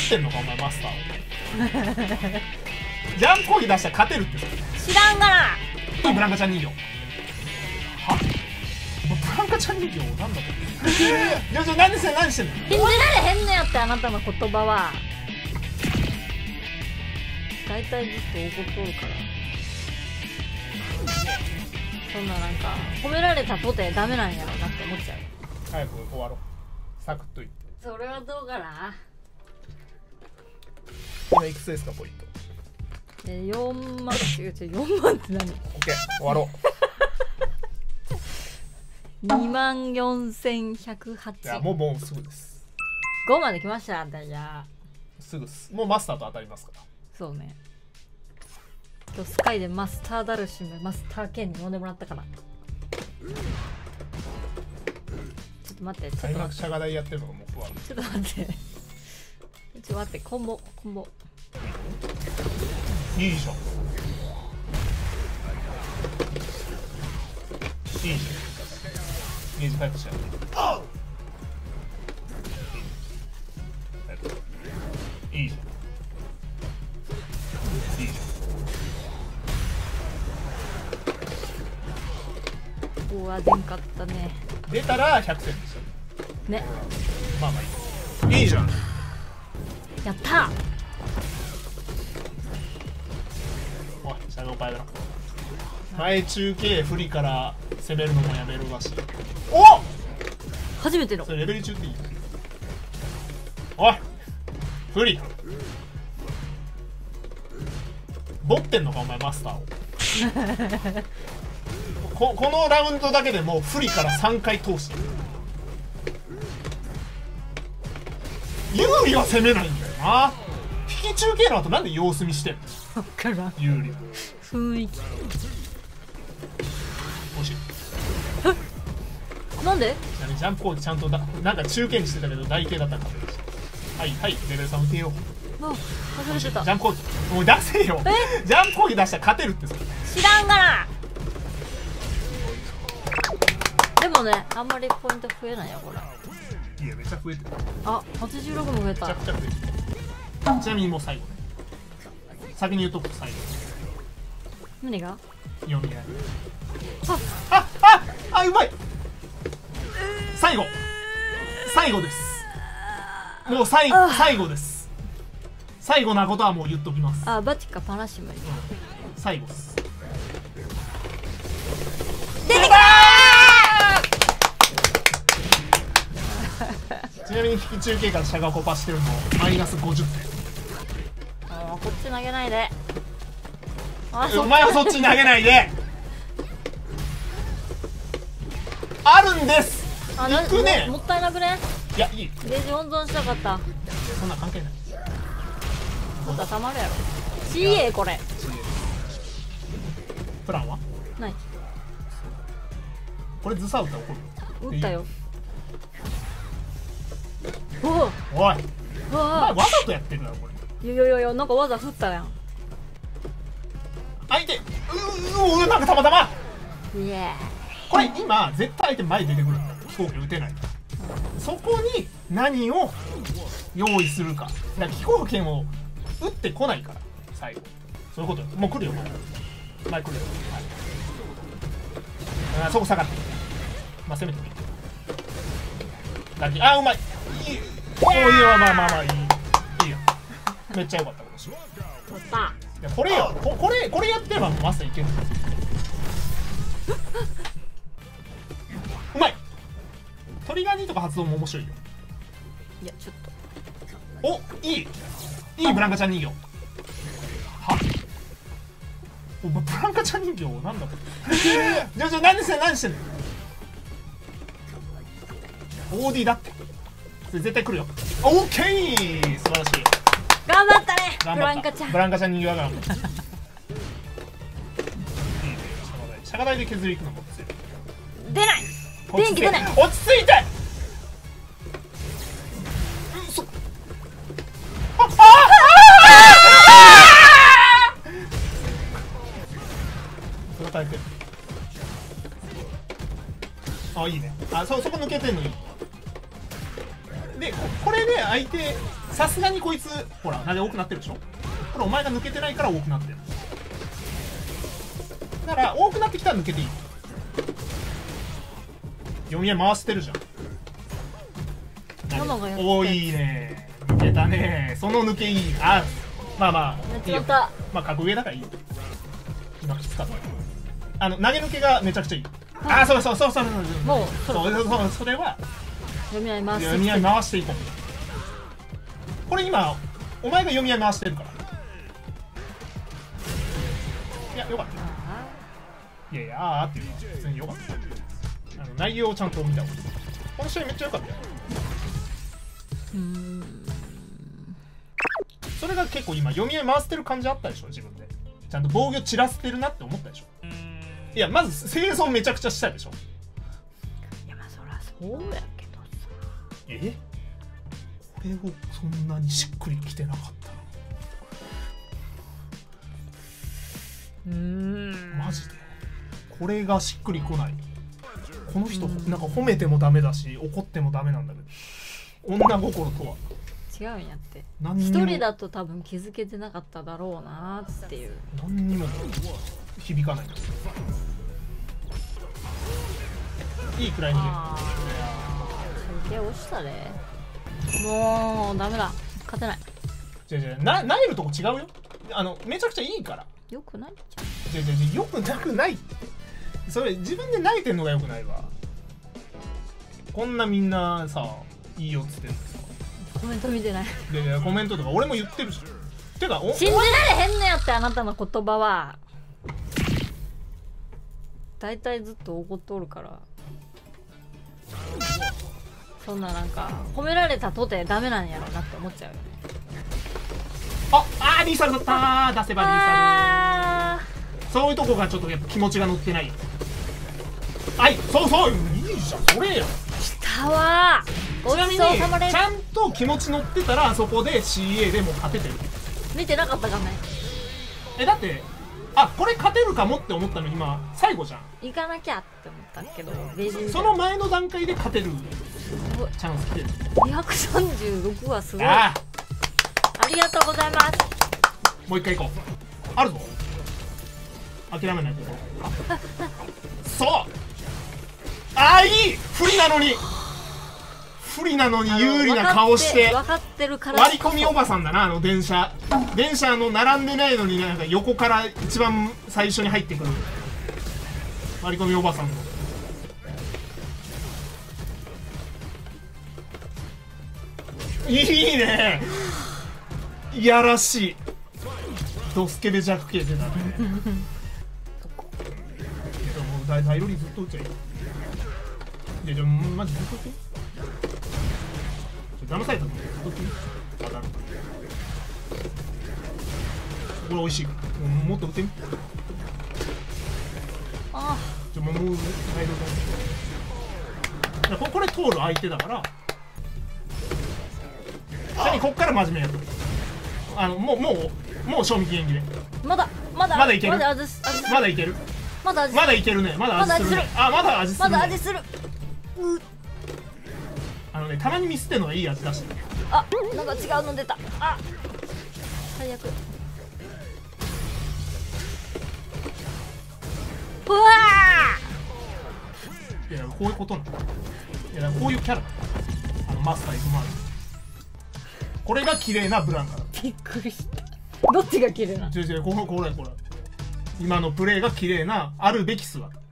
ってんのかお前マスターをジャンプ攻撃出したら勝てるって知らんがな。 ブランカちゃん人形はブランカちゃん人形なんだこれ何してんの信じられへんのやって、あなたの言葉は。大体ずっと怒っとるから。そんななんか褒められたとてダメなんやろなって思っちゃう。 早く終わろう。サクッといって。 それはどうかな。 今いくつですかポイント。 4万。違う4万って何。 OK 終わろう。 24,108。 いやもうすぐです。 5まで来ました。じゃあすぐっす。もうマスターと当たりますから。 そうね。今日スカイでマスターダルシムマスター兼に呼んでもらったから。ちょっと待って、 開幕者が台やってるのがもう不安。 ちょっと待って、コンボいいじゃん。いいじゃん。ゲージ回復しちゃう。いいじゃん。いいじゃん。 ここは出んかったね。 出たら100点でしょ。 ね。 まあいい。いいじゃん。 やったー。 おい、シャドウパイだな。前中継不利から攻めるのもやめるらしい。おっ、 初めてのそれレベル中っていい。おい不利ボってんのかお前マスターをこのラウンドだけでもう不利から3回通してる。有利は攻めないんだよな。引き中継の後なんで様子見してんの。 分からん。 有利雰囲気欲しい。 なんでジャンプ攻撃ちゃんとなんか中継にしてたけど台形だったからはいレベル3打てよう。 あ、忘れてた。 ジャンプ攻撃もう出せよ。ジャンプ攻撃出したら勝てるってそれ。 知らんがな。でもね、あんまりポイント増えないよこれ。 いやめっちゃ増えてる。 あ、86も増えた。 めちゃくちゃ増えてる。ちなみにもう最後ね。先に言うとくと最後。 何が読み合い。あうまい。最後です。もう最後です。最後なことはもう言っときます。 あ、バチかパラシムに最後です。 出てきたちなみに引き中継からシャガコパしてるのマイナス50点。 あ、こっち投げないで。 お前はそっちに投げないで。あるんです。行くね。 もったいなくね。 いやいい。 ゲージ温存したかった。 そんな関係ない。 またたまるやろ。CA これ。 プランはない。 これズサ打ったら怒る。 打ったよ。おお。 おい。お前わざとやってるだろこれ。 いやなんか技振ったやん。 相手なんかたまたま。 イエー。 これ今絶対相手前出てくるんだ。飛行機打てない。そこに何を用意するか。だから飛行機を打ってこないから最後。そういうことよ。もう来るよ前来るよ。そこ下がって。まあ攻めてもいい。あうまい。いい。おいやまあいい。いいよ。めっちゃ良かったこれ。 やった。 いやこれよ。これやってればマスターいける。うまい。トリガーニとか発動も面白いよ。 いやちょっおいいブランカちゃん人形。はお前ブランカちゃん人形なんだこれ。じゃ何してんの。OD だって。それ絶対来るよ。オッケー素晴らしい。 頑張ったねブランカちゃん。 ブランカちゃん人形だからいいね。シャガ台で削りいくのも強い。 出ない。電気出ない。 落ち着いて。それ耐えてる。あいいね。そこ抜けてんのいい。ででこれで相手さすがにこいつほら投げ多くなってるでしょ。これお前が抜けてないから多くなってる。だから多くなってきたら抜けていい。読み合い回してるじゃん。 ママがやっておーいいね、抜けたね。その抜けいい。あ、まあまあめっちゃまたまあ格上だからいいよ。今きつかった。投げ抜けがめちゃくちゃいい。あ、そうそうそうそうそう、 もうそれは読み合い回して読み合い回していこう。これ今お前が読み合い回してるから。いやよかった。いやいや、あーっていうのは普通によかった。内容をちゃんと見た方がいい。この試合めっちゃ良かったよ。それが結構今読み合い回してる感じあったでしょ。自分でちゃんと防御散らせてるなって思ったでしょ。いやまず生存めちゃくちゃしたでしょ。 いやまあそらそうやけどさ。 これをそんなにしっくりきてなかったの。マジでこれがしっくりこない。この人なんか褒めてもダメだし怒ってもダメなんだけど、女心とは違うんやって。 一一人だと多分気づけてなかっただろうなっていう。 何にも響かない。いいくらい逃げる。 すげえ押したで。もうダメだ、勝てない。 なえるとこ違うよ。めちゃくちゃいいから。 よくないよくなくない。それ自分で泣いてんのがよくないわ。こんなみんなさいいよっつってんのさ。 コメント見てない。 でコメントとか俺も言ってるし。てか信じられへんのやって。あなたの言葉はだいたいずっと怒っておるから。そんななんか褒められたとてダメなんやろなって思っちゃうよね。 リーサルだったー。出せばリーサル。そういうとこがちょっとやっぱ気持ちが乗ってないよ。はい、そういいじゃんそれよ。 来たわー。 ちなみにちゃんと気持ち乗ってたらあそこで CA でも勝ててる。 見てなかったかね。 だってこれ勝てるかもって思ったの今最後じゃん。 行かなきゃって思ったけどその前の段階で勝てるチャンス来てる。 236はすごい。ありがとうございます。 もう一回行こう。あるぞ。諦めないと。そういい。不利なのに有利な顔して分かってるから。 割り込みおばさんだな。電車並んでないのになんか横から一番最初に入ってくる割り込みおばさんの。いいね。いやらしい。ドスケベ弱系出たね。大量にずっと打っちゃいい。マジずっと打って。騙されたのずっと打って。当たる。これ美味しいから。もっと打ってみ。もう大量だ。これ通る相手だから。こっから真面目やる。もう賞味期限切れ。まだいける。まだいける。まだいけるね。まだ味する。まだ味する。たまにミスってんのがいい味出してる。 なんか違うの出た。最悪。うわいやこういうことなの。いやこういうキャラマスター行くまで。これが綺麗なブランカだ。 びっくりした。どっちが綺麗な。 これ今のプレーが綺麗なあるべき姿。